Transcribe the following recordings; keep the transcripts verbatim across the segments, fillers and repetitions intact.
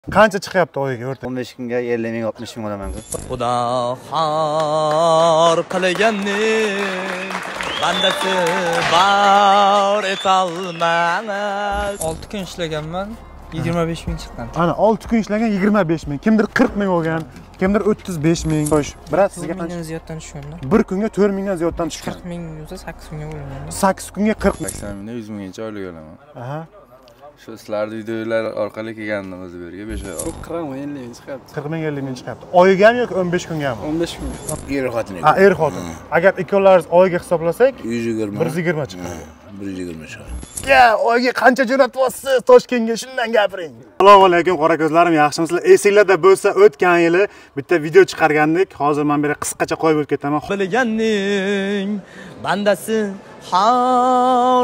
Qancha chiqyapti oyiga o'rta? o'n besh kunga ellik ming oltmish ming olaman. Xudo xor qilganning bandasi bor etolmas. olti kun ishlaganman, yigirma besh ming chiqqan. Ana olti kun ishlagan yigirma besh ming, kimdir qirq ming olgan, kimdir o'ttiz besh ming. Xo'sh, birat sizga qancha? mingdan ziyoddan tushganda. bir kunga to'rt mingdan ziyoddan tushgan. qirq ming bo'lsa sakkiz kunga bo'laman. sakkiz kunga qirq ming. sakson mingdan yuz minggacha oylik olaman. Aha. Shu sizlarning videolar orqali kelgandim o'zi bu yerga besh oy. qirq ming ellik ming chiqyapti. qirq ming ellik ming chiqyapti. Oyigami yoki o'n besh kungami? o'n besh kun. Er xotin. Ha, er xotin. Agar ikkovlaringiz oyiga hisoblasak, yuz yigirma. bir yuz yigirma chiqadi. bir yuz yigirma chiqadi. Ya, oyiga qancha jo'natyapsiz Toshkentga, shundan gapiring. Assalomu alaykum qora ko'zlarim, yaxshimisizlar? Esinglarda bo'lsa, o'tgan yili bitta video chiqargandik. Hozir men beri qisqacha qo'yib o'tib ketaman. Bilganning bandasi xor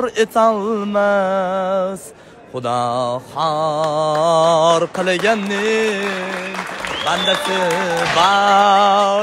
etolmas. Xudo xor qilganning bandasi bor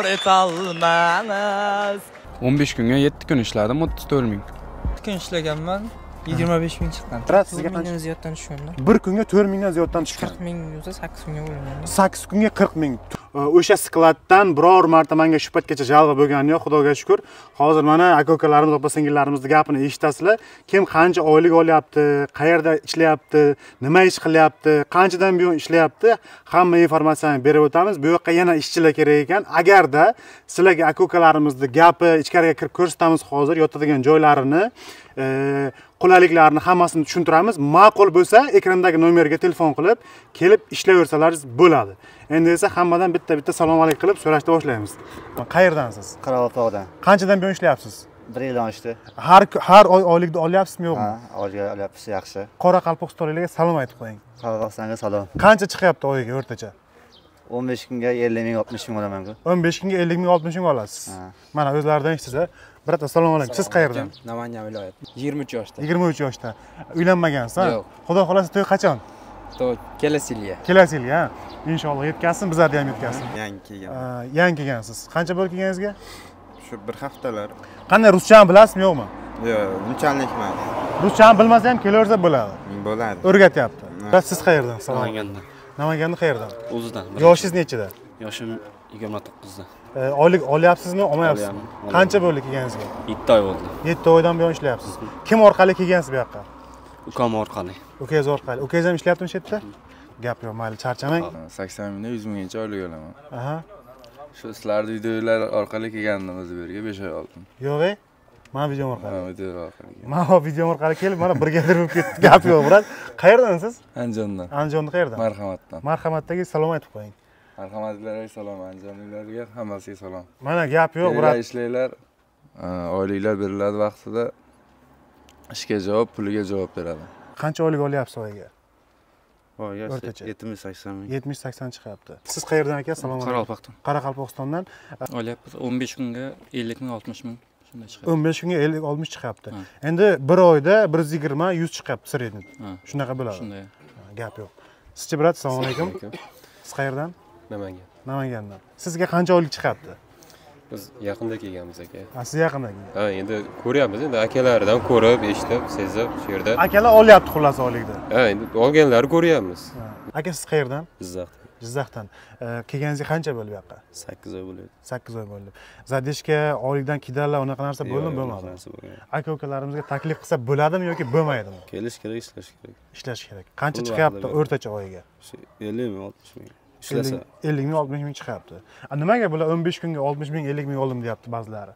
etolmas. o'n besh kunga yetti kun ishladim, o'ttiz to'rt ming. olti kun ishlaganman, yigirma besh ming chiqqan. Birat sizga qancha? mingdan ziyoddan tushganda. bir kunga to'rt mingdan ziyoddan tushgan. qirq ming bo'lsa sakkiz kunga bo'laman. sakkiz kunga qirq ming. O'sha skladdan biror marta menga shu paytgacha jalg'i bo'lgani yo'q, Xudoga shukr. Hozir mana aka-ukalarimiz, opa-singillarimizni gapini eshitasizlar. Kim qancha oylik olyapti, qayerda ishlayapti, nima ish qilyapti, qanchadan buyon ishlayapti, hamma informatsiyani berib o'tamiz. Bu yoqqa yana ishchilar kerak ekan. Agarda sizlarga aka-ukalarimizni gapi ichkariga kirib ko'rsatamiz hozir yotadigan joylarini, qulayliklarni hammasini tushuntiramiz. Ma'qul bo'lsa, ekrandagi nomerga telefon qilib, kelib ishlayversalaringiz bo'ladi. Endi esa hammadan bitta-bitta salom alaykum qilib so'rashni boshlaymiz. Qayerdansiz? Qoraqalpoqdan. Qanchadan buyon ishlayapsiz? bir yildan oshdi. Har har oy oylikni olyapsizmi yo'qmi? Ha, oylik olyapmiz, yaxshi. Qoraqalpoqistonliklarga salom aytib qo'ying. Qoraqalpog'istonga salom. Qancha chiqyapti oyiga o'rtacha? o'n besh kunga ellik ming oltmish ming olaman-ku. o'n besh kunga ellik ming oltmish ming olasiz. Mana o'zlaridan eshitsa, birat assalomu alaykum. Siz qayerdan? Namangan viloyati. yigirma uch yoshda. yigirma uch yoshda. Uylanmagansiz, ha? Yo'q. Xudo xolasa to'y qachon? To'y kelasi yilga. Kelasi yilga, ha? Inshaalloh yetkazsin, bizlarga ham yetkazsin. Yangi kelgan. Yangi kelgansiz. Qancha bo'lib kelganingizga? Shu bir haftalar. Qanday ruschani bilasizmi, yo'qmi? Yo'q, unchalik emas. Ruschani bilmasa ham kelaversa bo'ladi. Bo'ladi. O'rgatyapti. Siz qayerdan? Namangandan. Namangandan qayerdan? O'zidan. Yoshingiz nechida? Yoshim yigirma to'qqizda. Oylik olyapsizmi, olmayapsizmi? Qancha bo'ldi kelganingizga? yetti oy bo'ldi. yetti oydan buyon ishlayapsiz. Kim orqali kelgansiz bu yoqqa? Ukam orqali. Ukangiz orqali. Ukangiz ham ishlayaptimi shu yerda? Gap yo'q, mayli, charchamang. sakson mingdan yuz minggacha oylik olaman. Aha. Shu sizlarning videolar orqali kelgandim o'zi bu yerga besh oy oldin. Yo'q-e? Men video orqali. Ha, video orqali. Men video orqali kelib, mana brigadir bo'lib ketdi. Gap yo'q, birat. Qayerdansiz? Andijondan. Andijonda qayerdan? Marhamatdan. Marhamatdagi salom aytib qo'ying. Marhamatlarga salom, andijonliklarga hammasiga salom. Mana gap yo'q, birat. Ishlaylar, oyliklar beriladi vaqtida. Ishga javob, puliga javob beradi. Qancha oylik olyapsiz oyiga? Oyiga O'rtacha. yetmish sakson ming. yetmish sakson chiqyapti. Siz qayerdan aka? Salom alaykum. Qoraqalpoqdan. Qoraqalpoqistondan. Olyapmiz o'n besh kunga ellik ming oltmish ming shunday chiqadi. o'n besh kunga ellik oltmish chiqyapti. Endi bir oyda bir yuz yigirma yuz chiqyapti sredniy. Shunaqa bo'ladi. Shunday. Gap yo'q. Sizchi birat, assalomu alaykum. Siz qayerdan? Namangan. Namangandan. Sizga qancha oylik chiqyapti? Biz yaqinda kelganmiz aka. Ha, siz yaqinda kelgan. Ha, endi ko'ryapmiz, endi akalardan ko'rib, eshitib, sezib, shu yerda. Akalar olyapti xullas oylikda. Ha, endi olganlarni ko'ryapmiz. Aka siz qayerdan? Jizzaxdan. Jizzaxdan. Kelganingizga qancha bo'ldi bu yoqqa? sakkiz oy bo'ldi. sakkiz oy bo'ldi. Zadishga oylikdan kidallar unaqa narsa bo'ldimi, bo'lmadimi? Aka-ukalarimizga taklif qilsa bo'ladimi yoki bo'lmaydimi? Kelish kerak, ishlash kerak. Ishlash kerak. Qancha chiqyapti o'rtacha oyiga? ellik ming oltmish ming. Ishlasa ellik ming oltmish ming chiqyapti. Nimaga bular o'n besh kunga oltmish ming ellik ming oldim deyapti ba'zilari?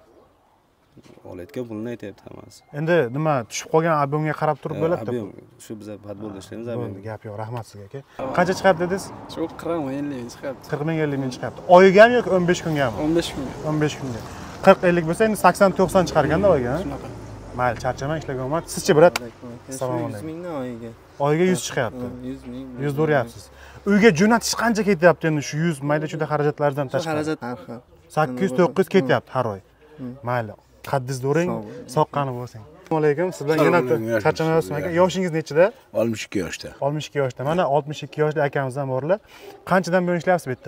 olayotgan pulni aytyapti hammasi. Endi nima tushib qolgan ob'yomga qarab turib bo'ladi-da. Shu biz futbolda ishlaymiz, bo'ldi, gap yo'q. Rahmat sizga aka. Qancha chiqyapti dedingiz? Shu qirq ming ellik ming chiqyapti. qirq ming ellik ming chiqyapti. Oyigami yoki o'n besh kungami? o'n besh kunga. o'n besh kunga. qirq ellik bo'lsa endi sakson to'qson chiqarganda oyiga. Shunaqa. Mayli, charchamang, ishlagan omad. Sizchi birat? Assalomu alaykum. yuz mingdan oyiga. Oyiga yuz chiqyapti. yuz ming. yuz bo'ryapsiz. Uyga jo'natish qancha ketyapti endi shu yuz mayda-chuda xarajatlardan tashqari? Xarajat har xil. sakkiz yuz to'qqiz yuz ketyapti har oy. Mayli, qaddizni o'ring, soqqani bo'lsang. Assalomu alaykum. Siz bilan yana charchamayapsizmi aka? Yoshingiz nechida? oltmish ikki yoshda. oltmish ikki yoshda. Mana oltmish ikki yoshli akamiz ham borlar. Qanchadan buyon ishlayapsiz bu yerda?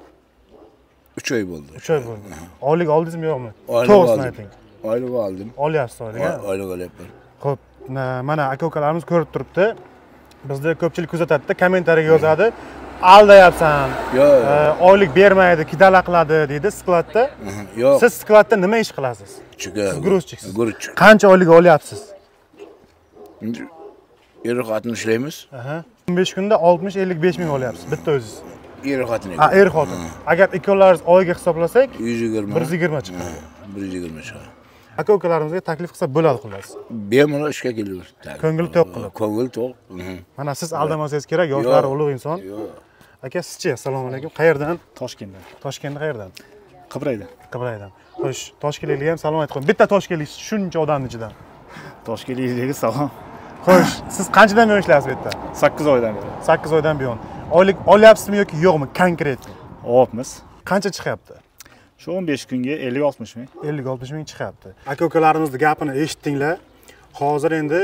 uch oy bo'ldi. uch oy bo'ldi. Oylik oldingizmi yo'qmi? To'g'risini ayting. Oylik oldim. Olyapsiz oylik, ha? Oylik olyapman. Xo'p, mana aka-ukalarimiz ko'rib turibdi. Bizda ko'pchilik kuzatadi, kommentariyaga yozadi. aldayapsan. Yo'q. Oylik bermaydi, kidala qiladi deydi skladda. Yo'q. Siz skladda nima ish qilasiz? Chiga. Gruzchiksiz. Gruzchik. Qancha oylik olyapsiz? Er xotin ishlaymiz. Aha. o'n besh kunda oltmish ellik besh ming olyapsiz bitta o'zingiz. Er xotin. Ha, er xotin. Agar ikkovlaringiz oyga hisoblasak, yuz yigirma. bir yuz yigirma chiqadi. bir yuz yigirma chiqadi. Aka-ukalarimizga taklif qilsa bo'ladi xullas. Bemalol ishga kelamiz. Ko'ngil to'q qilib. Ko'ngil to'q. Mana siz aldamasangiz kerak, yoshlar ulug' inson. Yo'q. Aka, sizchi, assalomu alaykum. Qayerdan? Toshkentdan. Toshkentdan qayerdan? Qibraydan. Qibraydan. Xo'sh, toshkentliklarga ham salom aytib qo'ying. Bitta toshkentlik shuncha odamning ichidan. Toshkentliklarga salom. Xo'sh, siz qanchadan beri ishlaysiz bu yerda? sakkiz oydan beri. sakkiz oydan buyon. Oylik olyapsizmi yoki yo'qmi konkret? Olyapmiz. Qancha chiqyapti? Shu o'n besh kunga ellik oltmish ming. ellik oltmish ming chiqyapti. Aka-ukalarimizni gapini eshitdinglar. Hozir endi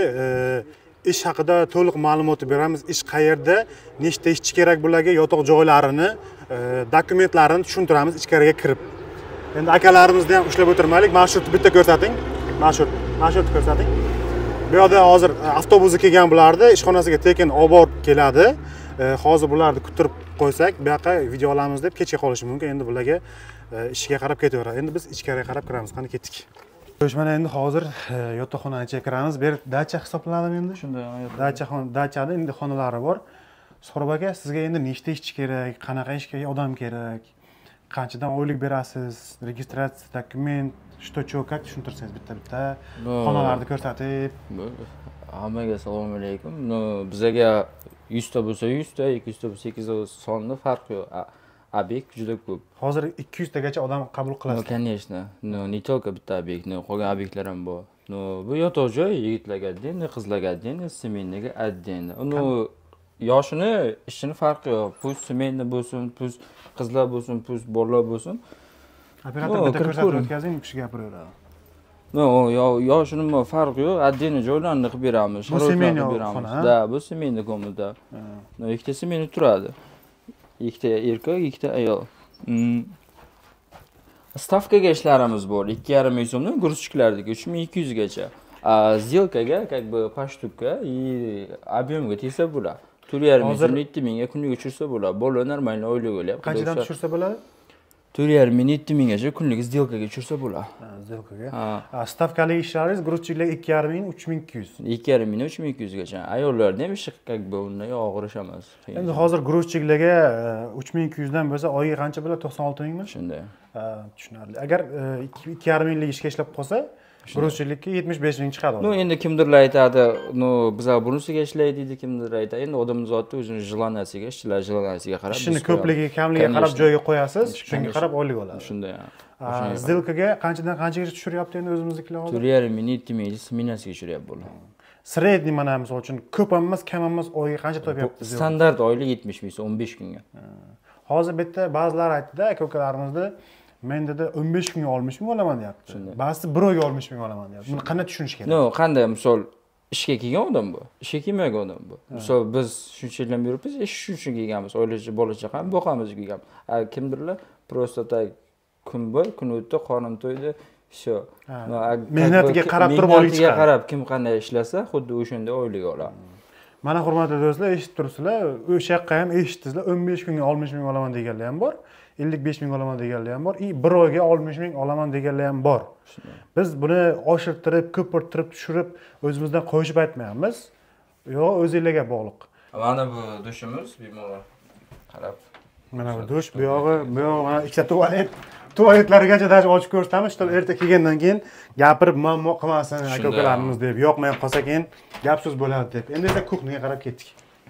ish haqida to'liq ma'lumot beramiz. Ish qayerda, nechta ishchi kerak bularga, yotoq joylarini, dokumentlarini tushuntiramiz ichkariga kirib. Endi akalarimizni ham ushlab o'tirmaylik. Marshrutni bitta ko'rsating. Marshut, marshutni ko'rsating. Bu yerda hozir avtobusga kelgan bularni ishxonasiga tekin olib borib keladi. Hozir bularni kuttirib qo'ysak, bu yoqqa video olamiz deb kechga qolishi mumkin. Endi bularga ishga qarab ketaveradi. Endi biz ichkariga qarab kiramiz. Qani ketdik. Xo'sh, mana endi hozir yotoqxonaga ichiga kiramiz. Bu yer dacha hisoblanadimi endi? Shunday, dacha xona, dachada endi xonalari bor. Suhrob aka, sizga endi nechta ishchi kerak, qanaqa ishga odam kerak, qanchadan oylik berasiz, registratsiya, dokument, что что как tushuntirsangiz bitta-bitta xonalarni ko'rsatib. Hammaga assalomu alaykum. No, bizga yuzta bo'lsa yuzta, ikki yuzta bo'lsa ikki yuz sonni farqi yo'q. Obyekt juda ko'p. Hozir ikki yuz tagacha odam qabul qilasiz. No, конечно. No, не только bitta obyekt, no, qolgan obyektlar ham bor. No, bu yotoq joy yigitlarga отдельно, qizlarga отдельно, семейныйga отдельно. No, yoshini, ishini farqi yo'q. Pus семейный bo'lsin, pus qizlar bo'lsin, pus bolalar bo'lsin. Operator bitta ko'rsatib o'tkazing, u kishi gapiraveradi. No, yoshini farqi yo'q, отдельно joylarni qilib beramiz, sharoitlarni qilib beramiz. Da, bu семейный komnata. No, ikkita семейный turadi. Ikkita erkak, ikkita ayol. Stavkaga ishlarimiz bor. ikki yarim ming so'mdan грузчикlardagi uch ming ikki yuz gacha. A сделкаga, как бы паштукка и объемga tegsa bo'ladi. to'rt yarim ming so'mdan yetti mingga kunlik tushirsa bo'ladi. Bolalar normal oylik olyapti. Qanchadan tushirsa bo'ladi? to'rt yarim ming yetti minggacha kunlik сделкаga tushirsa bo'ladi. Ha, сделкаga. Ha, stavkali ishlaringiz грузчикlarga ikki yarim ming, uch ming ikki yuz. ikki yarim ming, uch ming ikki yuz gacha. Ayollarda ham ishi как бы undan og'ir ish emas. Endi hozir грузчикlarga uch ming ikki yuz dan bo'lsa oyiga qancha bo'ladi? to'qson olti mingmi? Shunday. Ha, tushunarli. Agar ikki yarim minglik ishga ishlab qolsa, грузчикlikka yetmish besh ming chiqadi. No, endi kimdirlar aytadi, no, bizlar bunisiga ishlaydi deydi, kimdir aytadi. Endi odam zotni o'zining jilanasiga, ishchilar jilanasiga qarab, ishini ko'pligi, kamligiga qarab joyga qo'yasiz, shunga qarab oylik oladi. Shunday. Сделкаga qanchadan qanchaga tushiryapti endi o'zimiznikilar hozir? to'rt yarim ming, yetti ming smenasiga tushiryapti bo'ladi. Sredniy mana misol uchun ko'p emas, kam emas oyiga qancha topyapti? Standart oylik yetmish ming so'm, o'n besh kunga. Hozir bu yerda ba'zilar aytdi-da, aka-ukalarimizni men dedi o'n besh kunga oltmish ming olaman deyapti. Ba'zisi bir oyga oltmish ming olaman deyapti. Buni qanday tushunish kerak? No, qanday misol ishga kelgan odam bu, ishga kelmagan odam bu. Misol biz shuncha yildan beri biz ish uchun kelganmiz, oilachi bola chaqani boqamiz kelganmiz. Kimdirlar просто так kun bor, kun o'tdi, qonim to'ydi, shu. Mehnatiga qarab turib oylik chiqadi. qarab kim qanday ishlasa, xuddi o'shanda oylik oladi. Mana hurmatli do'stlar, eshitib turibsizlar, o'sha yoqqa ham eshitdingizlar, o'n besh kunga oltmish ming olaman deganlar ham bor. ellik besh ming olaman deganlar ham bor, i bir oyga oltmish ming olaman deganlar ham bor. Biz buni oshirtirib, ko'pirtirib, tushirib o'zimizdan qo'yishib aytmayapmiz. Yo'q, o'zingizlarga bog'liq. Mana bu dushimiz, bemalol qarab. Mana bu dush, bu yog'i, bu yog'i mana ikkita tualet, tualetlargacha даже ochib ko'rsatamiz, чтобы erta kelgandan keyin gapirib muammo qilmasin aka-ukalarimiz deb, yoqmay qolsa keyin gap so'z bo'ladi deb. Endi esa kuxniyaga qarab ketdik.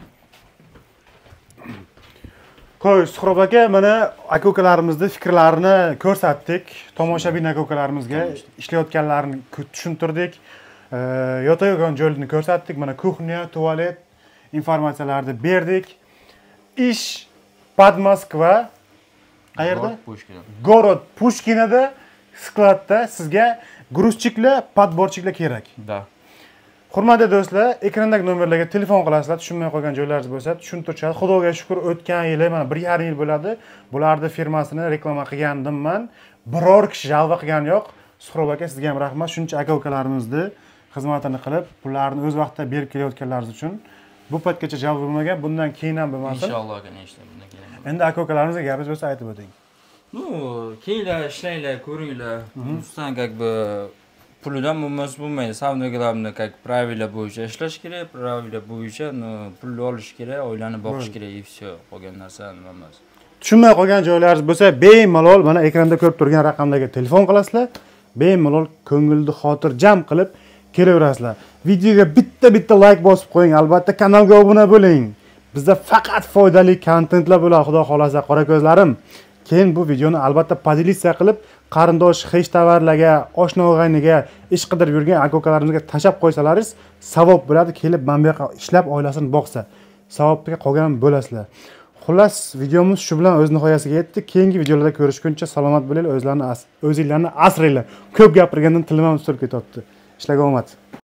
Qo'y, Suhrob aka, mana aka-ukalarimizni fikrlarini ko'rsatdik. Tomoshabin aka-ukalarimizga ishlayotganlarini tushuntirdik. Yotayotgan joyini ko'rsatdik. Mana kuxnya, tualet informatsiyalarni berdik. Ish Под Moskva qayerda? Город Pushkinada skladda sizga грузчикlar, подборчикlar kerak. Da. Hurmatli do'stlar, ekrandagi nomerlarga telefon qilasizlar, tushunmay qolgan joylaringiz bo'lsa, tushuntirishadi. Xudoga shukr, o'tgan yili mana bir yarim yil bo'ladi. Bularni firmasini reklama qilgandimman. Biror kishi jalba qilgani yo'q. Suhrob aka, sizga ham rahmat. Shuncha aka-ukalarimizni xizmatini qilib, pullarni o'z vaqtida berib kelayotganlaringiz uchun bu paytgacha javob bo'lmagan, bundan keyin ham bo'lmasin. Inshaalloh aka ishlar bundan keyin. Endi aka-ukalarimizga gapingiz bo'lsa aytib o'ting. Ну, kelinglar, ishlanglar, ko'ringlar. Bizdan как бы pulidan bo'lmas bo'lmaydi. Savdogarlarni как правила bo'yicha ishlash kerak, правила bo'yicha pulni olish kerak, oilani boqish kerak, и все. Qolgan narsa nima emas. Tushunmay qolgan joylaringiz bo'lsa, bemalol mana ekranda ko'rib turgan raqamdagi telefon qilasizlar. Bemalol ko'ngilni xotirjam qilib kelaverasizlar. Videoga bitta-bitta like bosib qo'ying, albatta kanalga obuna bo'ling. Bizda faqat foydali kontentlar bo'ladi, xudo xolasa, qora ko'zlarim. Keyin bu videoni albatta podelitsiya qilib, qarindosh, hech tovarlarga, oshna og'ayniga, ish qidirib yurgan aka-ukalarimizga tashab qo'ysalaringiz, savob bo'ladi, kelib mana bu yoqqa ishlab oilasini boqsa, savobga qolgan bo'lasizlar. Xullas, videomiz shu bilan o'z nihoyasiga yetdi. Keyingi videolarda ko'rishguncha salomat bo'linglar, o'zlarini o'zinglarni asranglar. Ko'p gapirgandan tilim ham tutilib ketyapti. Ishlaga omad.